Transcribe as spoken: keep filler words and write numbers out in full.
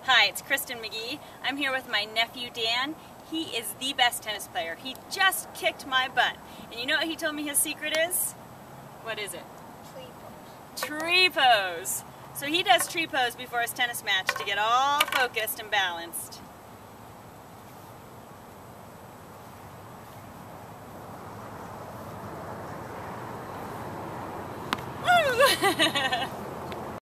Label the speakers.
Speaker 1: Hi, it's Kristin McGee. I'm here with my nephew Dan. He is the best tennis player. He just kicked my butt. And you know what he told me his secret is? What is it?
Speaker 2: Tree pose.
Speaker 1: Tree pose. So he does tree pose before his tennis match to get all focused and balanced. Woo!